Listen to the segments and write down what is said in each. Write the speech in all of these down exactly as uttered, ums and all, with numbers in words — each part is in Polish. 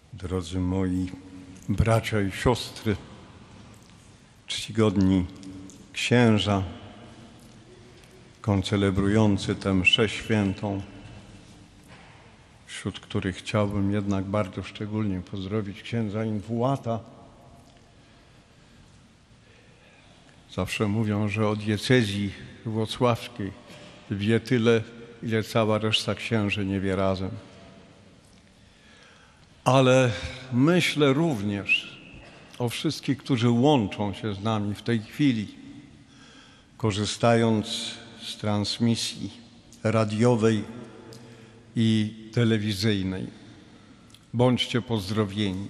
Drodzy moi bracia i siostry, czcigodni księża, koncelebrujący tę mszę świętą, wśród których chciałbym jednak bardzo szczególnie pozdrowić księdza Inwułata. Zawsze mówią, że o diecezji włocławskiej wie tyle, ile cała reszta księży nie wie razem. Ale myślę również o wszystkich, którzy łączą się z nami w tej chwili, korzystając z transmisji radiowej i telewizyjnej. Bądźcie pozdrowieni.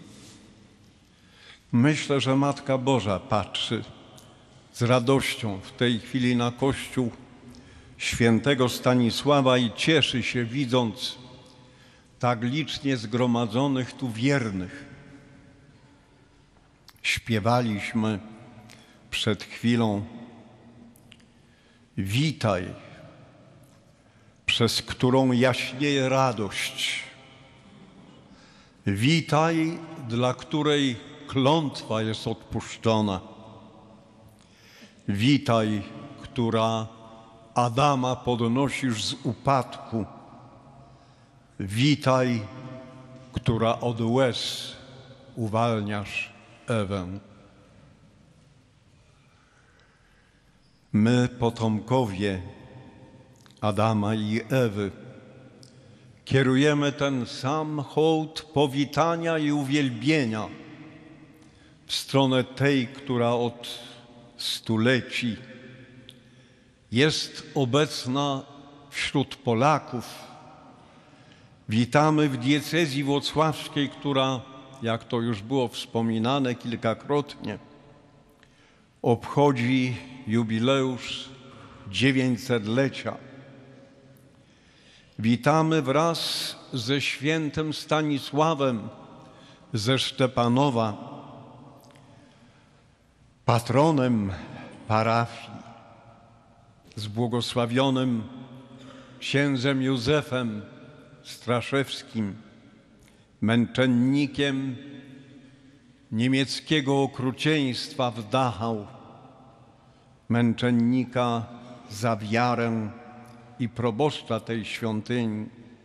Myślę, że Matka Boża patrzy z radością w tej chwili na Kościół świętego Stanisława i cieszy się, widząc tak licznie zgromadzonych tu wiernych. Śpiewaliśmy przed chwilą: witaj, przez którą jaśnieje radość. Witaj, dla której klątwa jest odpuszczona. Witaj, która Adama podnosisz z upadku. Witaj, która od łez uwalniasz Ewę. My, potomkowie Adama i Ewy, kierujemy ten sam hołd powitania i uwielbienia w stronę tej, która od stuleci jest obecna wśród Polaków. Witamy w diecezji włocławskiej, która, jak to już było wspominane kilkakrotnie, obchodzi jubileusz dziewięćsetlecia. Witamy wraz ze świętym Stanisławem ze Szczepanowa, patronem parafii, z błogosławionym księdzem Józefem Straszewskim, męczennikiem niemieckiego okrucieństwa w Dachau, męczennika za wiarę i proboszcza tej świątyni,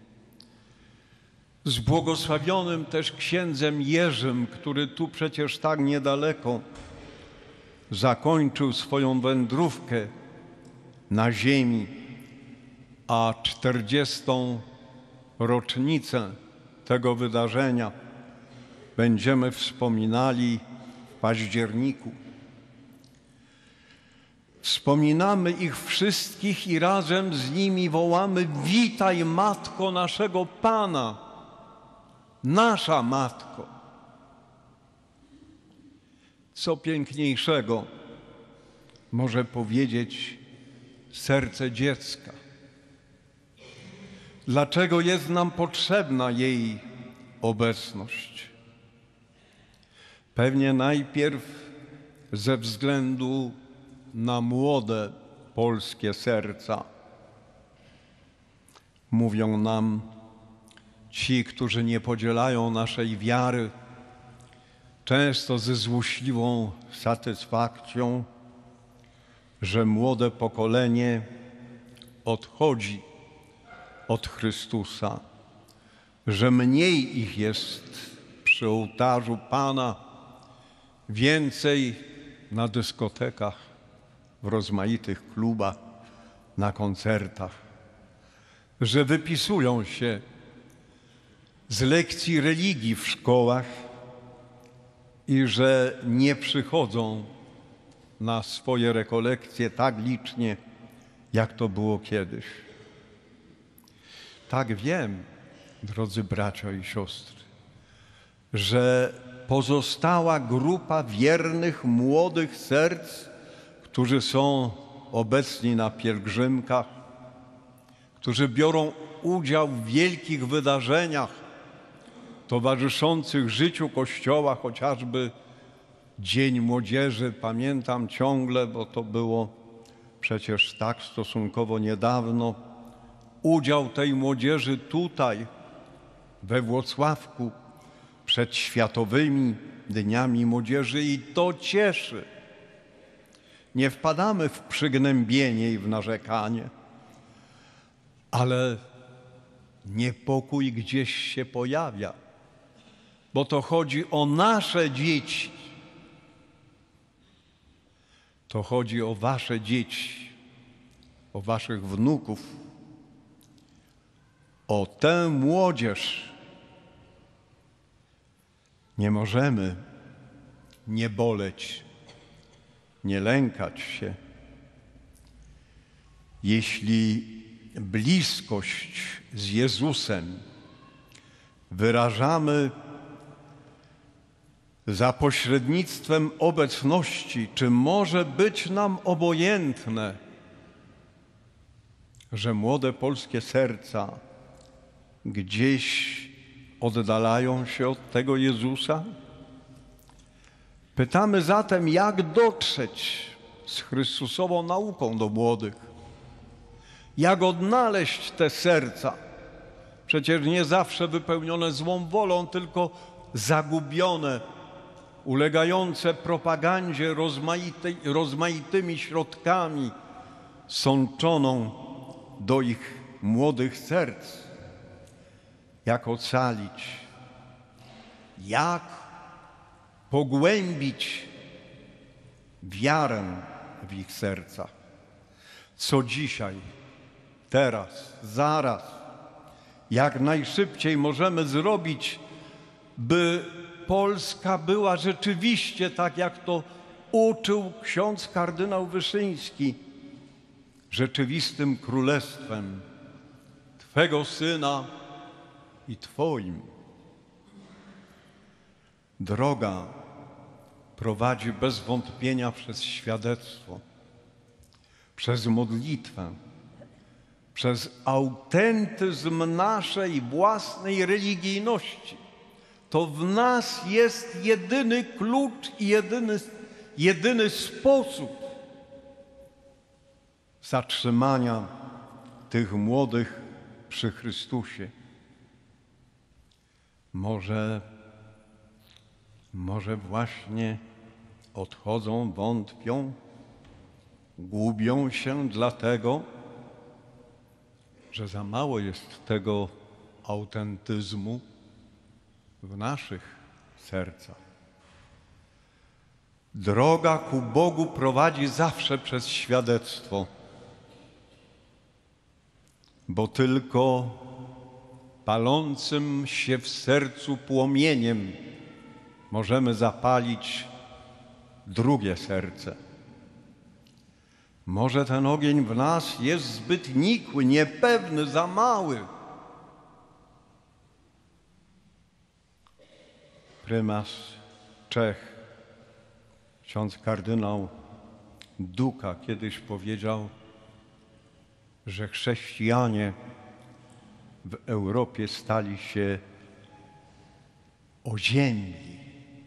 z błogosławionym też księdzem Jerzym, który tu przecież tak niedaleko zakończył swoją wędrówkę na ziemi, a czterdziestą rocznicę tego wydarzenia będziemy wspominali w październiku. Wspominamy ich wszystkich i razem z nimi wołamy: witaj, Matko naszego Pana, nasza Matko. Co piękniejszego może powiedzieć serce dziecka? Dlaczego jest nam potrzebna jej obecność? Pewnie najpierw ze względu na młode polskie serca. Mówią nam ci, którzy nie podzielają naszej wiary, często ze złośliwą satysfakcją, że młode pokolenie odchodzi od Chrystusa, że mniej ich jest przy ołtarzu Pana, więcej na dyskotekach, w rozmaitych klubach, na koncertach, że wypisują się z lekcji religii w szkołach i że nie przychodzą na swoje rekolekcje tak licznie, jak to było kiedyś. Tak wiem, drodzy bracia i siostry, że pozostała grupa wiernych, młodych serc, którzy są obecni na pielgrzymkach, którzy biorą udział w wielkich wydarzeniach towarzyszących życiu Kościoła, chociażby Dzień Młodzieży, pamiętam ciągle, bo to było przecież tak stosunkowo niedawno, udział tej młodzieży tutaj, we Włocławku, przed Światowymi Dniami Młodzieży i to cieszy. Nie wpadamy w przygnębienie i w narzekanie, ale niepokój gdzieś się pojawia, bo to chodzi o nasze dzieci. To chodzi o wasze dzieci, o waszych wnuków, o tę młodzież. Nie możemy nie boleć, nie lękać się. Jeśli bliskość z Jezusem wyrażamy za pośrednictwem obecności, czy może być nam obojętne, że młode polskie serca gdzieś oddalają się od tego Jezusa? Pytamy zatem, jak dotrzeć z Chrystusową nauką do młodych? Jak odnaleźć te serca? Przecież nie zawsze wypełnione złą wolą, tylko zagubione, ulegające propagandzie rozmaitej, rozmaitymi środkami sączoną do ich młodych serc. Jak ocalić? Jak pogłębić wiarę w ich sercach? Co dzisiaj, teraz, zaraz, jak najszybciej możemy zrobić, by Polska była rzeczywiście, tak jak to uczył ksiądz kardynał Wyszyński, rzeczywistym królestwem Twego Syna i Twoim. Droga prowadzi bez wątpienia przez świadectwo, przez modlitwę, przez autentyzm naszej własnej religijności. To w nas jest jedyny klucz i jedyny, jedyny sposób zatrzymania tych młodych przy Chrystusie. Może, może właśnie odchodzą, wątpią, gubią się dlatego, że za mało jest tego autentyzmu w naszych sercach. Droga ku Bogu prowadzi zawsze przez świadectwo, bo tylko palącym się w sercu płomieniem możemy zapalić drugie serce. Może ten ogień w nas jest zbyt nikły, niepewny, za mały. Prymas Czech, ksiądz kardynał Duka kiedyś powiedział, że chrześcijanie w Europie stali się oziębli.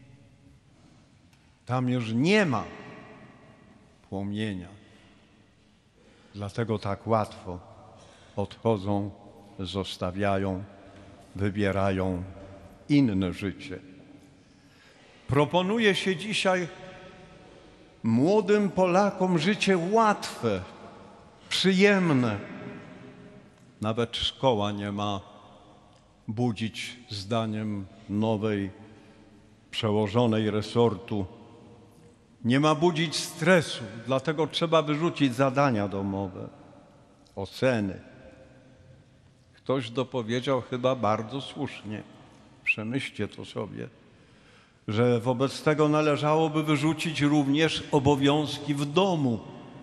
Tam już nie ma płomienia. Dlatego tak łatwo odchodzą, zostawiają, wybierają inne życie. Proponuje się dzisiaj młodym Polakom życie łatwe, przyjemne. Nawet szkoła nie ma budzić, zdaniem nowej przełożonej resortu, nie ma budzić stresu, dlatego trzeba wyrzucić zadania domowe, oceny. Ktoś dopowiedział chyba bardzo słusznie, przemyślcie to sobie, że wobec tego należałoby wyrzucić również obowiązki w domu.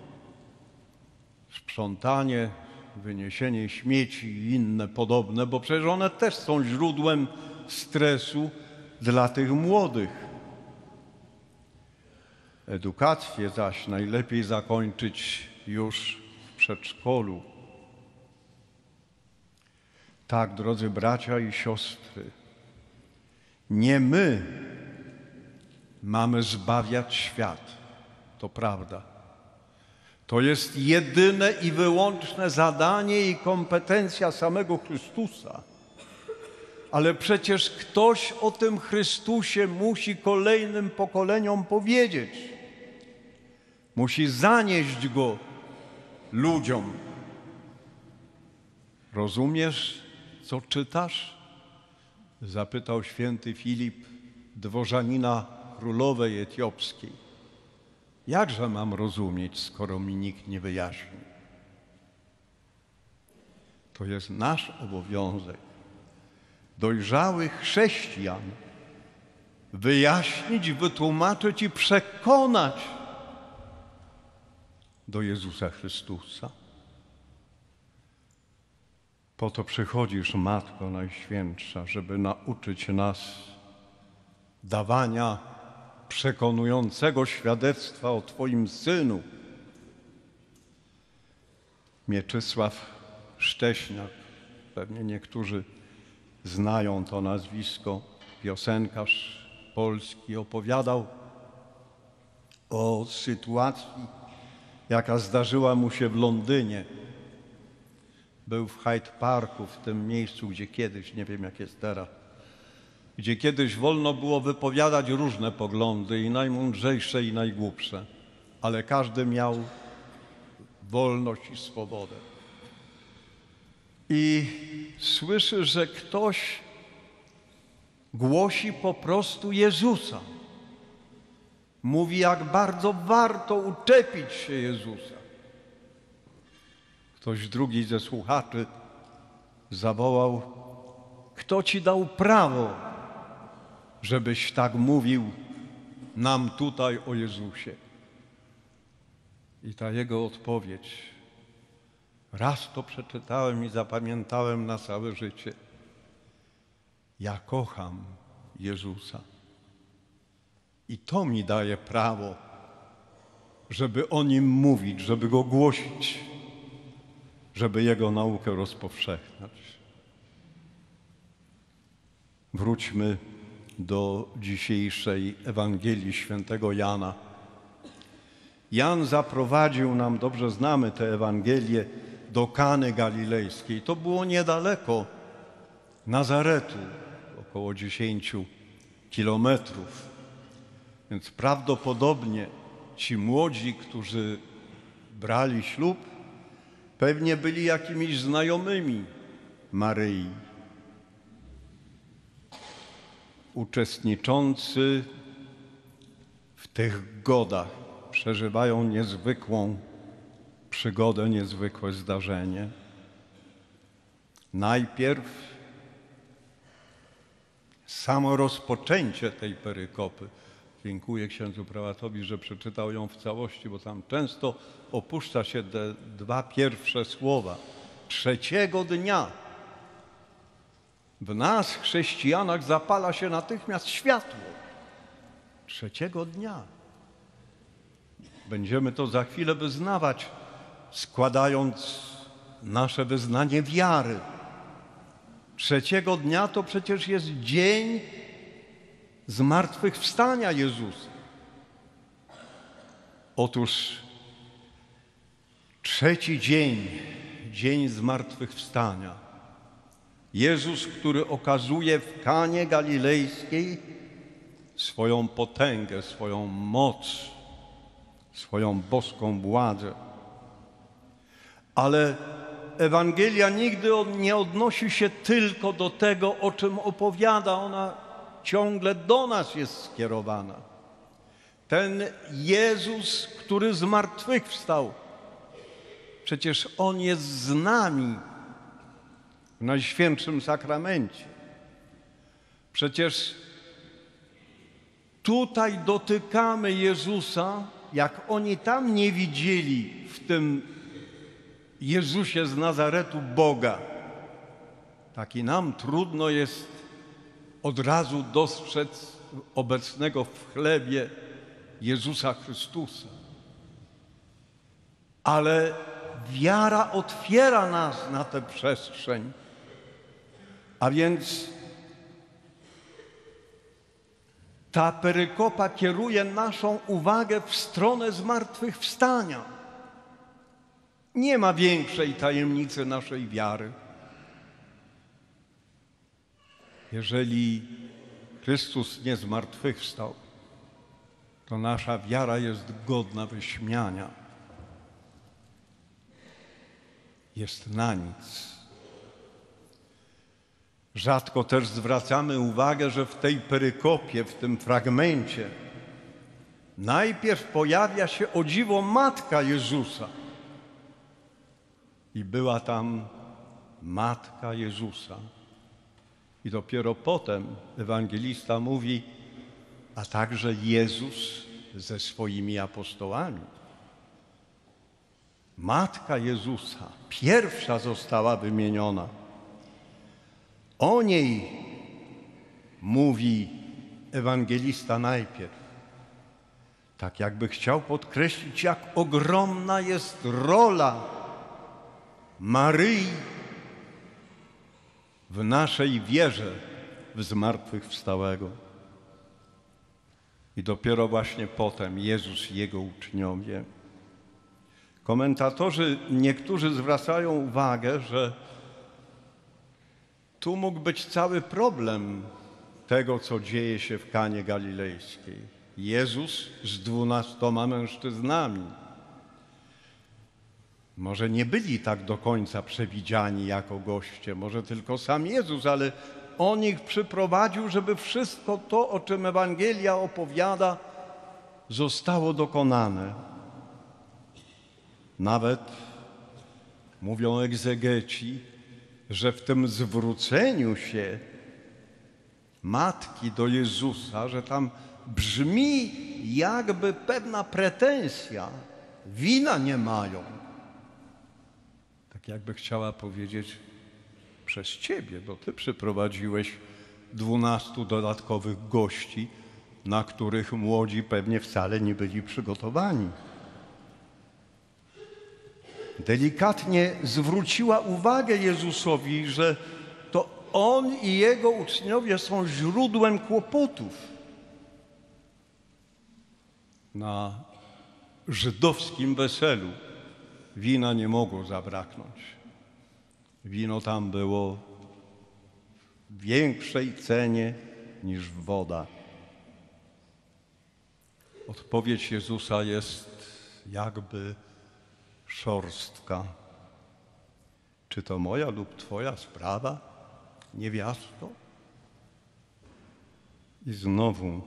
Sprzątanie, wyniesienie śmieci i inne podobne, bo przecież one też są źródłem stresu dla tych młodych. Edukację zaś najlepiej zakończyć już w przedszkolu. Tak, drodzy bracia i siostry, nie my mamy zbawiać świat, to prawda. To jest jedyne i wyłączne zadanie i kompetencja samego Chrystusa. Ale przecież ktoś o tym Chrystusie musi kolejnym pokoleniom powiedzieć. Musi zanieść Go ludziom. Rozumiesz, co czytasz? Zapytał święty Filip dworzanina królowej etiopskiej. Jakże mam rozumieć, skoro mi nikt nie wyjaśni? To jest nasz obowiązek, dojrzałych chrześcijan, wyjaśnić, wytłumaczyć i przekonać do Jezusa Chrystusa. Po to przychodzisz, Matko Najświętsza, żeby nauczyć nas dawania przekonującego świadectwa o Twoim Synu. Mieczysław Szcześniak, pewnie niektórzy znają to nazwisko, piosenkarz polski, opowiadał o sytuacji, jaka zdarzyła mu się w Londynie. Był w Hyde Parku, w tym miejscu, gdzie kiedyś, nie wiem jak jest teraz, gdzie kiedyś wolno było wypowiadać różne poglądy, i najmądrzejsze, i najgłupsze, ale każdy miał wolność i swobodę. I słyszy, że ktoś głosi po prostu Jezusa. Mówi, jak bardzo warto uczepić się Jezusa. Ktoś drugi ze słuchaczy zawołał: kto ci dał prawo, żebyś tak mówił nam tutaj o Jezusie? I ta jego odpowiedź, raz to przeczytałem i zapamiętałem na całe życie. Ja kocham Jezusa. I to mi daje prawo, żeby o Nim mówić, żeby Go głosić, żeby Jego naukę rozpowszechniać. Wróćmy do dzisiejszej Ewangelii świętego Jana. Jan zaprowadził nam, dobrze znamy tę Ewangelię, do Kany Galilejskiej. To było niedaleko Nazaretu, około dziesięciu kilometrów. Więc prawdopodobnie ci młodzi, którzy brali ślub, pewnie byli jakimiś znajomymi Maryi. Uczestniczący w tych godach przeżywają niezwykłą przygodę, niezwykłe zdarzenie. Najpierw samo rozpoczęcie tej perykopy. Dziękuję księdzu prałatowi, że przeczytał ją w całości, bo tam często opuszcza się te dwa pierwsze słowa. Trzeciego dnia w nas, chrześcijanach, zapala się natychmiast światło. Trzeciego dnia. Będziemy to za chwilę wyznawać, składając nasze wyznanie wiary. Trzeciego dnia to przecież jest dzień zmartwychwstania Jezusa. Otóż trzeci dzień, dzień zmartwychwstania. Jezus, który okazuje w Kanie Galilejskiej swoją potęgę, swoją moc, swoją boską władzę. Ale Ewangelia nigdy nie odnosi się tylko do tego, o czym opowiada. Ona ciągle do nas jest skierowana. Ten Jezus, który zmartwychwstał, przecież On jest z nami w Najświętszym Sakramencie. Przecież tutaj dotykamy Jezusa, jak oni tam nie widzieli w tym Jezusie z Nazaretu Boga. Tak i nam trudno jest od razu dostrzec obecnego w chlebie Jezusa Chrystusa. Ale wiara otwiera nas na tę przestrzeń. A więc ta perykopa kieruje naszą uwagę w stronę zmartwychwstania. Nie ma większej tajemnicy naszej wiary. Jeżeli Chrystus nie zmartwychwstał, to nasza wiara jest godna wyśmiania. Jest na nic. Rzadko też zwracamy uwagę, że w tej perykopie, w tym fragmencie najpierw pojawia się o dziwo Matka Jezusa. I była tam Matka Jezusa. I dopiero potem ewangelista mówi, a także Jezus ze swoimi apostołami. Matka Jezusa pierwsza została wymieniona. O niej mówi ewangelista najpierw. Tak jakby chciał podkreślić, jak ogromna jest rola Maryi w naszej wierze w zmartwychwstałego. I dopiero właśnie potem Jezus i Jego uczniowie. Komentatorzy niektórzy zwracają uwagę, że tu mógł być cały problem tego, co dzieje się w Kanie Galilejskiej. Jezus z dwunastoma mężczyznami. Może nie byli tak do końca przewidziani jako goście, może tylko sam Jezus, ale On ich przyprowadził, żeby wszystko to, o czym Ewangelia opowiada, zostało dokonane. Nawet mówią egzegeci, że w tym zwróceniu się matki do Jezusa, że tam brzmi jakby pewna pretensja. Wina nie mają. Tak jakby chciała powiedzieć, przez Ciebie, bo Ty przyprowadziłeś dwunastu dodatkowych gości, na których młodzi pewnie wcale nie byli przygotowani. Delikatnie zwróciła uwagę Jezusowi, że to On i Jego uczniowie są źródłem kłopotów. Na żydowskim weselu wina nie mogło zabraknąć. Wino tam było w większej cenie niż woda. Odpowiedź Jezusa jest jakby szorstka. Czy to moja lub Twoja sprawa, niewiasto? I znowu,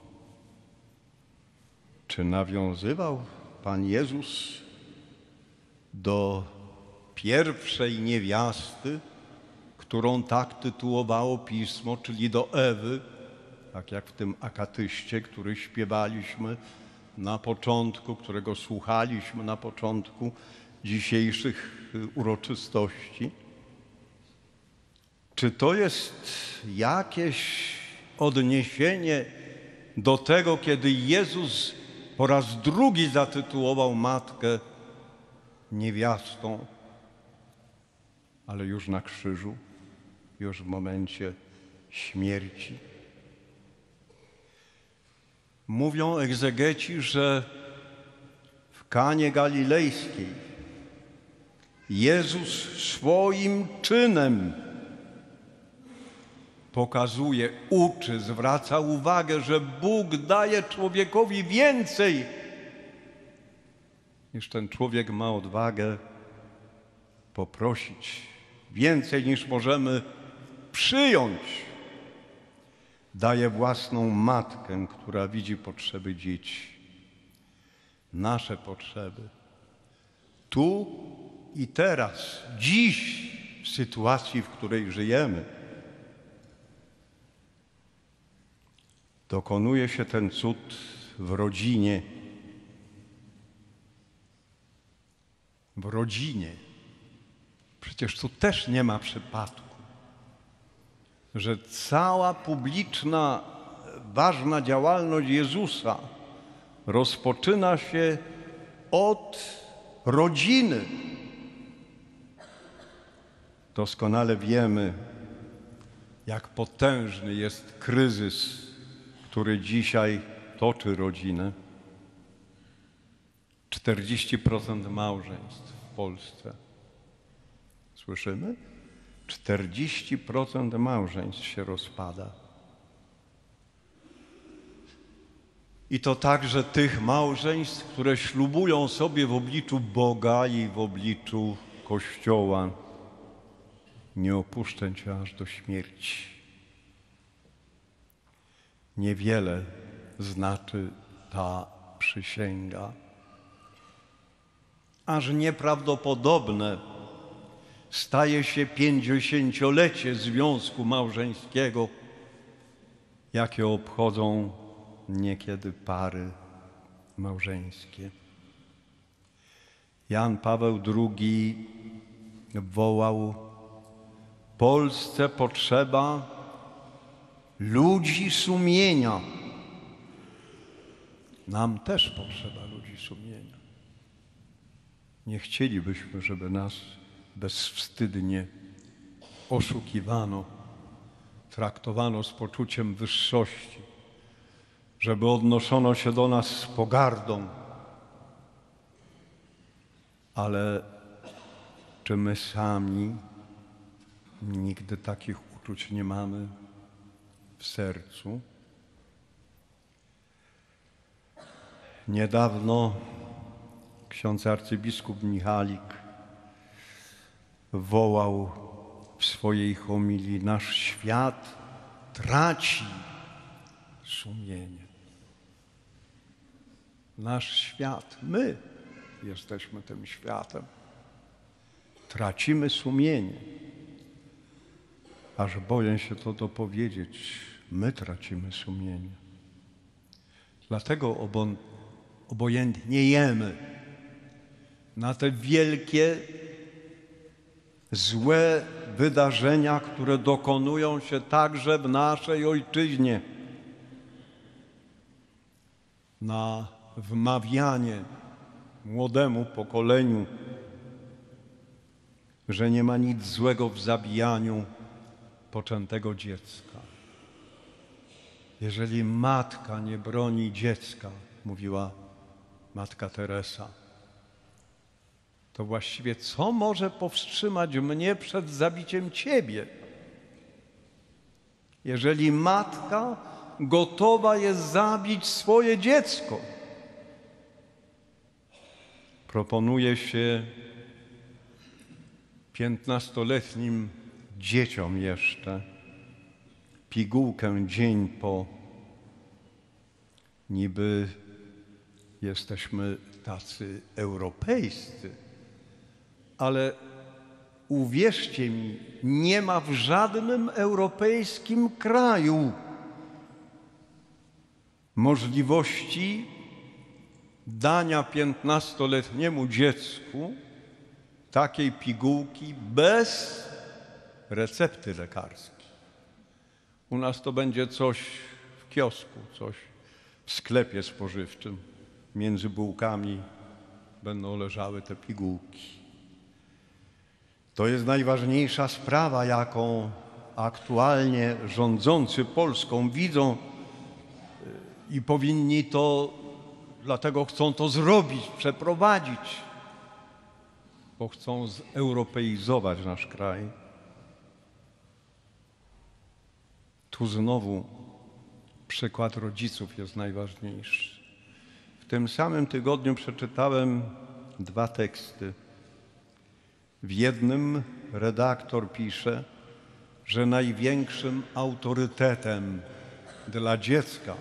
czy nawiązywał Pan Jezus do pierwszej niewiasty, którą tak tytułowało Pismo, czyli do Ewy, tak jak w tym akatyście, który śpiewaliśmy na początku, którego słuchaliśmy na początku dzisiejszych uroczystości. Czy to jest jakieś odniesienie do tego, kiedy Jezus po raz drugi zatytułował matkę niewiastą, ale już na krzyżu, już w momencie śmierci? Mówią egzegeci, że w Kanie Galilejskiej Jezus swoim czynem pokazuje, uczy, zwraca uwagę, że Bóg daje człowiekowi więcej, niż ten człowiek ma odwagę poprosić, więcej niż możemy przyjąć. Daje własną matkę, która widzi potrzeby dzieci, nasze potrzeby. Tu i teraz, dziś, w sytuacji, w której żyjemy, dokonuje się ten cud w rodzinie. W rodzinie. Przecież tu też nie ma przypadku, że cała publiczna, ważna działalność Jezusa rozpoczyna się od rodziny. Doskonale wiemy, jak potężny jest kryzys, który dzisiaj toczy rodzinę. czterdzieści procent małżeństw w Polsce. Słyszymy? czterdzieści procent małżeństw się rozpada. I to także tych małżeństw, które ślubują sobie w obliczu Boga i w obliczu Kościoła: nie opuszczę Cię aż do śmierci. Niewiele znaczy ta przysięga. Aż nieprawdopodobne staje się pięćdziesięciolecie związku małżeńskiego, jakie obchodzą niekiedy pary małżeńskie. Jan Paweł drugi wołał: Polsce potrzeba ludzi sumienia. Nam też potrzeba ludzi sumienia. Nie chcielibyśmy, żeby nas bezwstydnie oszukiwano, traktowano z poczuciem wyższości, żeby odnoszono się do nas z pogardą. Ale czy my sami nigdy takich uczuć nie mamy w sercu? Niedawno ksiądz arcybiskup Michalik wołał w swojej homilii: nasz świat traci sumienie. Nasz świat, my jesteśmy tym światem, tracimy sumienie. Aż boję się to dopowiedzieć, my tracimy sumienie. Dlatego obo- obojętniejemy na te wielkie, złe wydarzenia, które dokonują się także w naszej ojczyźnie. Na wmawianie młodemu pokoleniu, że nie ma nic złego w zabijaniu poczętego dziecka. Jeżeli matka nie broni dziecka, mówiła matka Teresa, to właściwie co może powstrzymać mnie przed zabiciem ciebie? Jeżeli matka gotowa jest zabić swoje dziecko. Proponuje się piętnastoletnim dzieciom jeszcze pigułkę dzień po. Niby jesteśmy tacy europejscy, ale uwierzcie mi, nie ma w żadnym europejskim kraju możliwości dania piętnastoletniemu dziecku takiej pigułki bez recepty lekarskiej. U nas to będzie coś w kiosku, coś w sklepie spożywczym. Między bułkami będą leżały te pigułki. To jest najważniejsza sprawa, jaką aktualnie rządzący Polską widzą i powinni to, dlatego chcą to zrobić, przeprowadzić, bo chcą zeuropeizować nasz kraj. Tu znowu przykład rodziców jest najważniejszy. W tym samym tygodniu przeczytałem dwa teksty. W jednym redaktor pisze, że największym autorytetem dla dziecka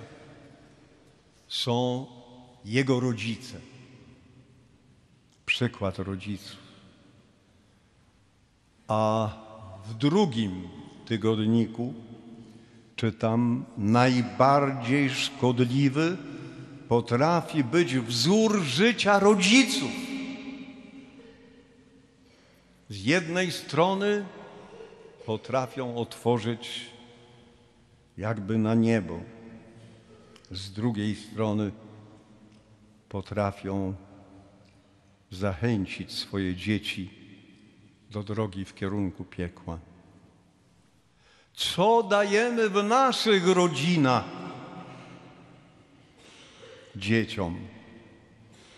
są jego rodzice. Przykład rodziców. A w drugim tygodniku czytam: najbardziej szkodliwy potrafi być wzór życia rodziców. Z jednej strony potrafią otworzyć jakby na niebo, z drugiej strony potrafią zachęcić swoje dzieci do drogi w kierunku piekła. Co dajemy w naszych rodzinach dzieciom?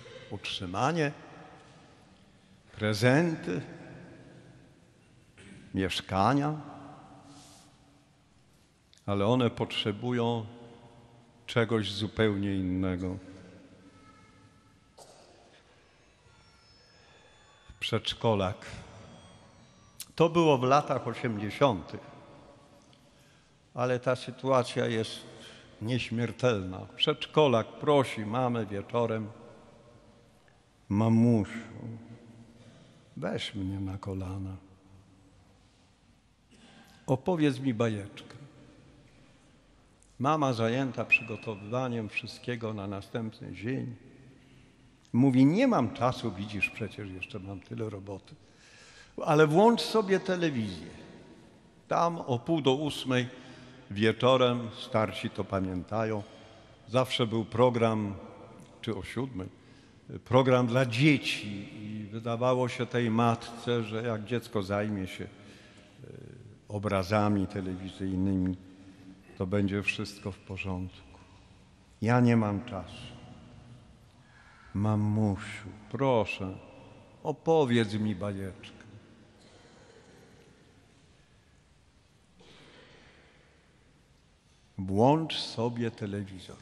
Utrzymanie, prezenty, mieszkania, ale one potrzebują czegoś zupełnie innego. Przedszkolak. To było w latach osiemdziesiątych, ale ta sytuacja jest nieśmiertelna. Przedszkolak prosi mamę wieczorem: mamusiu, weź mnie na kolana, opowiedz mi bajeczkę. Mama, zajęta przygotowywaniem wszystkiego na następny dzień, mówi: nie mam czasu, widzisz, przecież jeszcze mam tyle roboty, ale włącz sobie telewizję. Tam o pół do ósmej wieczorem, starsi to pamiętają, zawsze był program, czy o siódmej, program dla dzieci i wydawało się tej matce, że jak dziecko zajmie się obrazami telewizyjnymi, to będzie wszystko w porządku. Ja nie mam czasu. Mamusiu, proszę, opowiedz mi bajeczkę. Włącz sobie telewizor.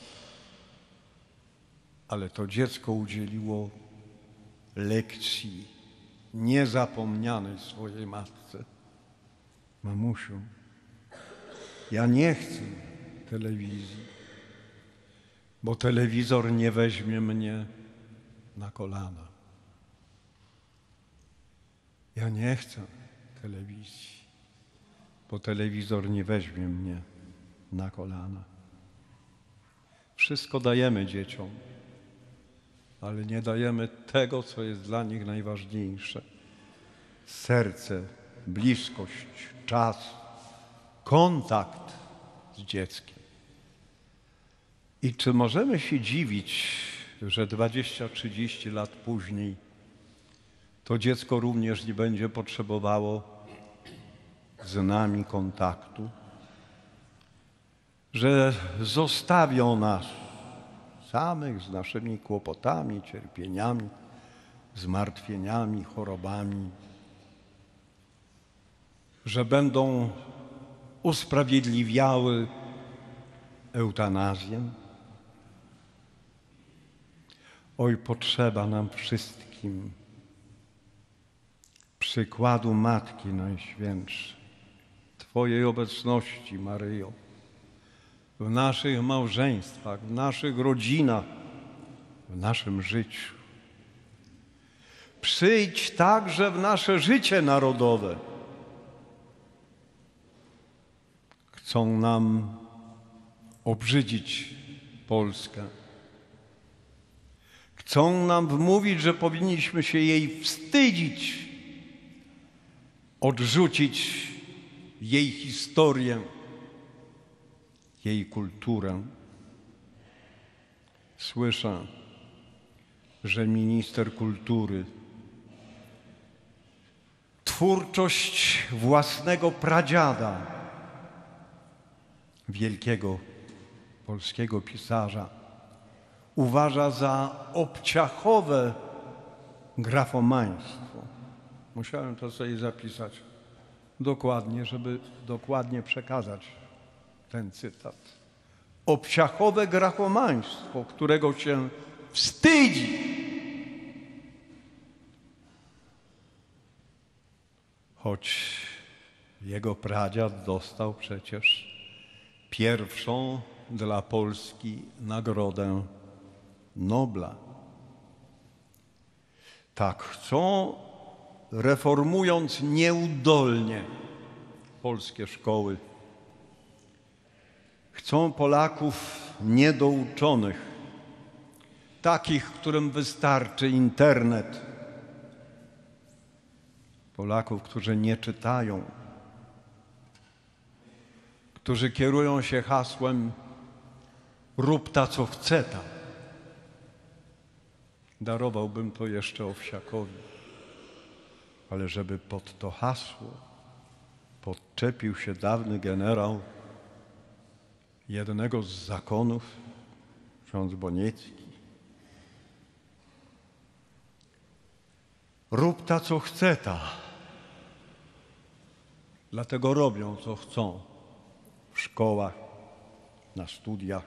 Ale to dziecko udzieliło lekcji niezapomnianej swojej matce. Mamusiu, ja nie chcę telewizji, bo telewizor nie weźmie mnie na kolana. Ja nie chcę telewizji, bo telewizor nie weźmie mnie na kolana. Wszystko dajemy dzieciom, ale nie dajemy tego, co jest dla nich najważniejsze. Serce, bliskość, czas, kontakt z dzieckiem. I czy możemy się dziwić, że dwadzieścia trzydzieści lat później to dziecko również nie będzie potrzebowało z nami kontaktu? Że zostawią nas samych z naszymi kłopotami, cierpieniami, zmartwieniami, chorobami, że będą usprawiedliwiały eutanazję. Oj, potrzeba nam wszystkim przykładu Matki Najświętszej, Twojej obecności, Maryjo, w naszych małżeństwach, w naszych rodzinach, w naszym życiu. Przyjdź także w nasze życie narodowe. Chcą nam obrzydzić Polskę. Chcą nam wmówić, że powinniśmy się jej wstydzić, odrzucić jej historię, jej kulturę. Słyszę, że minister kultury twórczość własnego pradziada, wielkiego polskiego pisarza, uważa za obciachowe grafomaństwo. Musiałem to sobie zapisać dokładnie, żeby dokładnie przekazać ten cytat. Obciachowe grafomaństwo, którego się wstydzi. Choć jego pradziad dostał przecież pierwszą dla Polski nagrodę Nobla. Tak chcą, reformując nieudolnie polskie szkoły, chcą Polaków niedouczonych, takich, którym wystarczy internet, Polaków, którzy nie czytają, którzy kierują się hasłem rób ta, co chce ta. Darowałbym to jeszcze Owsiakowi, ale żeby pod to hasło podczepił się dawny generał jednego z zakonów, ksiądz Boniecki. Rób ta, co chce ta. Dlatego robią, co chcą w szkołach, na studiach.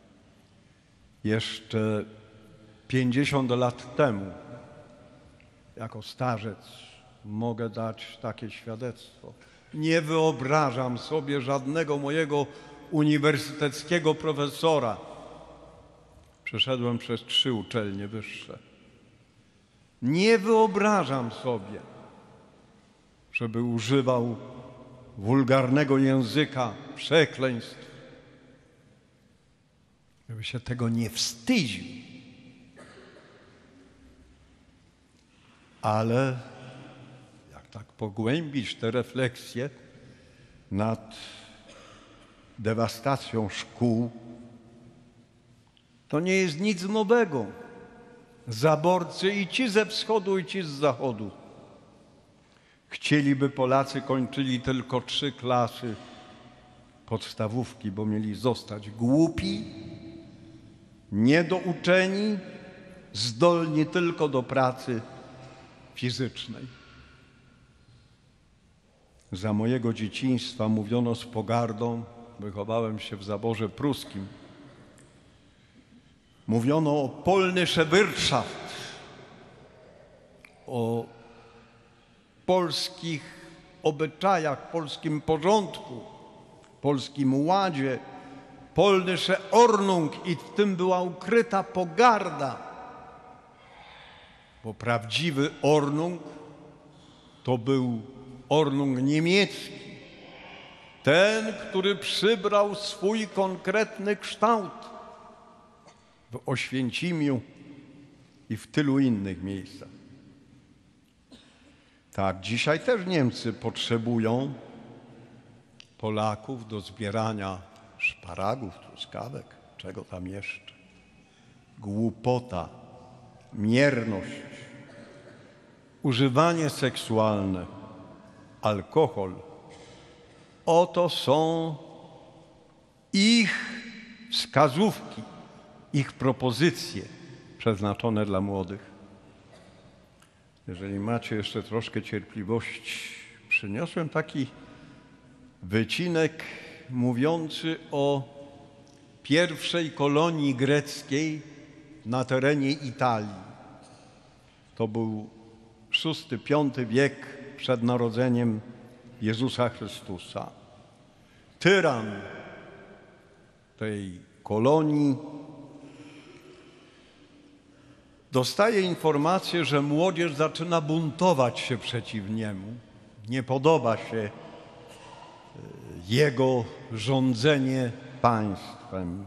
Jeszcze pięćdziesiąt lat temu, jako starzec, mogę dać takie świadectwo. Nie wyobrażam sobie żadnego mojego uniwersyteckiego profesora. Przeszedłem przez trzy uczelnie wyższe. Nie wyobrażam sobie, żeby używał wulgarnego języka, przekleństw, żeby się tego nie wstydził. Ale jak tak pogłębić te refleksje nad dewastacją szkół, to nie jest nic nowego. Zaborcy i ci ze wschodu, i ci z zachodu chcieliby Polacy kończyli tylko trzy klasy podstawówki, bo mieli zostać głupi, niedouczeni, zdolni tylko do pracy fizycznej. Za mojego dzieciństwa mówiono z pogardą, wychowałem się w zaborze pruskim, mówiono o polnische Wirtschaft, o polskich obyczajach, polskim porządku, polskim ładzie, polnische Ordnung, i w tym była ukryta pogarda, bo prawdziwy Ordnung to był Ordnung niemiecki, ten, który przybrał swój konkretny kształt w Oświęcimiu i w tylu innych miejscach. Tak, dzisiaj też Niemcy potrzebują Polaków do zbierania szparagów, truskawek, czego tam jeszcze. Głupota, mierność, używanie seksualne, alkohol. Oto są ich wskazówki, ich propozycje przeznaczone dla młodych. Jeżeli macie jeszcze troszkę cierpliwości, przyniosłem taki wycinek mówiący o pierwszej kolonii greckiej na terenie Italii. To był szósty, piąty wiek przed narodzeniem Jezusa Chrystusa. Tyran tej kolonii dostaje informację, że młodzież zaczyna buntować się przeciw niemu. Nie podoba się jego rządzenie państwem.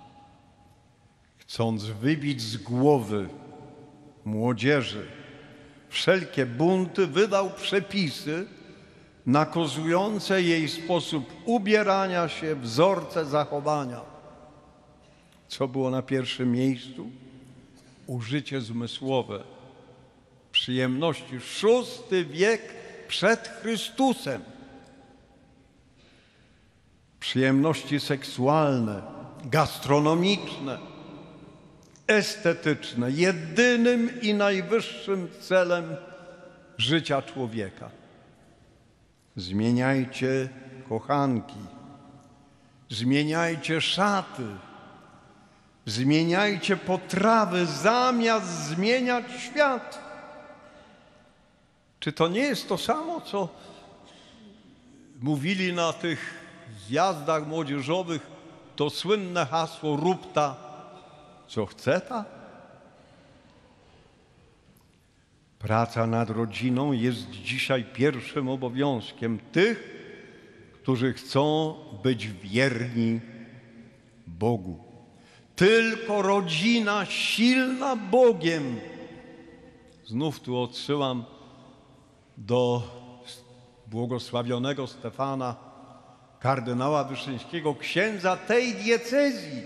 Chcąc wybić z głowy młodzieży wszelkie bunty, wydał przepisy nakazujące jej sposób ubierania się, wzorce zachowania. Co było na pierwszym miejscu? Użycie zmysłowe, przyjemności. Szósty wiek przed Chrystusem. Przyjemności seksualne, gastronomiczne, estetyczne, jedynym i najwyższym celem życia człowieka. Zmieniajcie kochanki, zmieniajcie szaty, zmieniajcie potrawy, zamiast zmieniać świat. Czy to nie jest to samo, co mówili na tych zjazdach młodzieżowych, to słynne hasło rób ta, co chce ta? Praca nad rodziną jest dzisiaj pierwszym obowiązkiem tych, którzy chcą być wierni Bogu. Tylko rodzina silna Bogiem. Znów tu odsyłam do błogosławionego Stefana, kardynała Wyszyńskiego, księdza tej diecezji.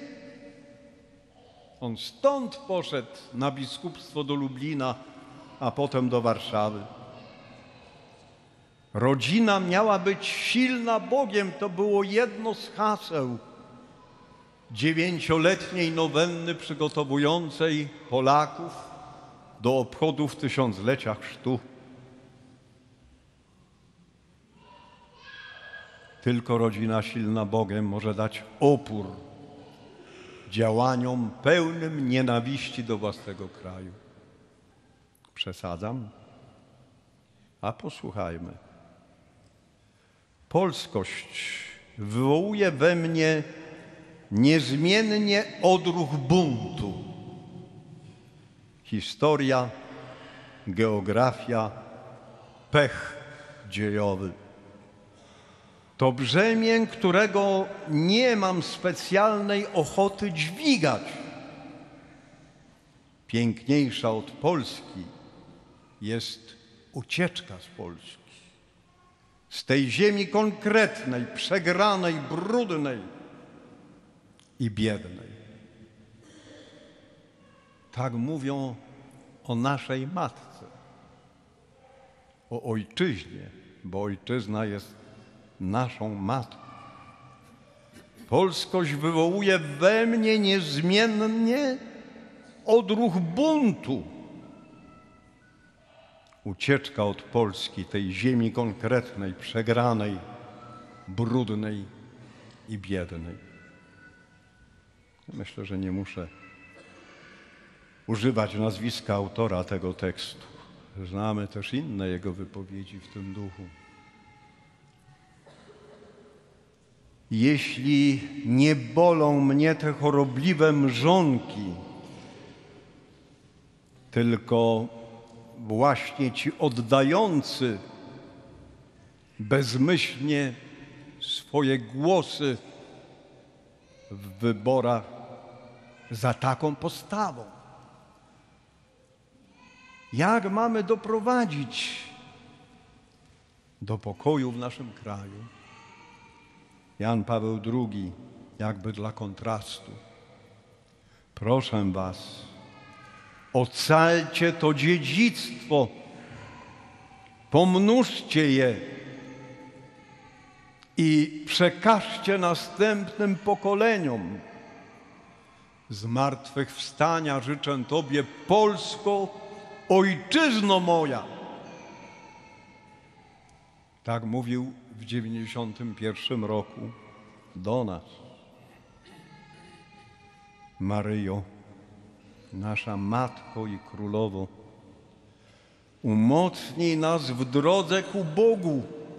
On stąd poszedł na biskupstwo do Lublina, a potem do Warszawy. Rodzina miała być silna Bogiem. To było jedno z haseł dziewięcioletniej nowenny przygotowującej Polaków do obchodów tysiąclecia chrztu. Tylko rodzina silna Bogiem może dać opór działaniom pełnym nienawiści do własnego kraju. Przesadzam? A posłuchajmy. Polskość wywołuje we mnie niezmiennie odruch buntu. Historia, geografia, pech dziejowy. To brzemię, którego nie mam specjalnej ochoty dźwigać. Piękniejsza od Polski jest ucieczka z Polski. Z tej ziemi konkretnej, przegranej, brudnej i biednej. Tak mówią o naszej matce, o ojczyźnie, bo ojczyzna jest naszą matką. Polskość wywołuje we mnie niezmiennie odruch buntu. Ucieczka od Polski, tej ziemi konkretnej, przegranej, brudnej i biednej. Myślę, że nie muszę używać nazwiska autora tego tekstu. Znamy też inne jego wypowiedzi w tym duchu. Jeśli nie bolą mnie te chorobliwe mrzonki, tylko właśnie ci oddający bezmyślnie swoje głosy w wyborach za taką postawą. Jak mamy doprowadzić do pokoju w naszym kraju? Jan Paweł drugi, jakby dla kontrastu. Proszę was, ocalcie to dziedzictwo, pomnóżcie je i przekażcie następnym pokoleniom. Zmartwychwstania życzę Tobie, Polsko, ojczyzno moja. Tak mówił w dziewięćdziesiątym pierwszym roku do nas. Maryjo, nasza Matko i Królowo, umocnij nas w drodze ku Bogu.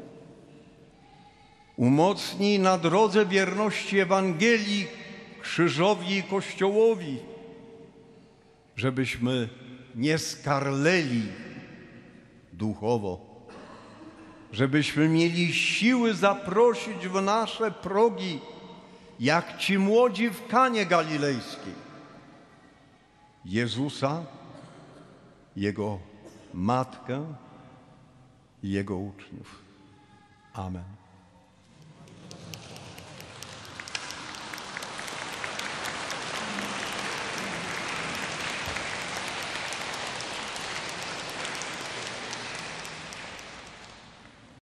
Umocnij na drodze wierności Ewangelii, krzyżowi i Kościołowi, żebyśmy nie skarleli duchowo, żebyśmy mieli siły zaprosić w nasze progi, jak ci młodzi w Kanie Galilejskiej, Jezusa, Jego matkę i Jego uczniów. Amen.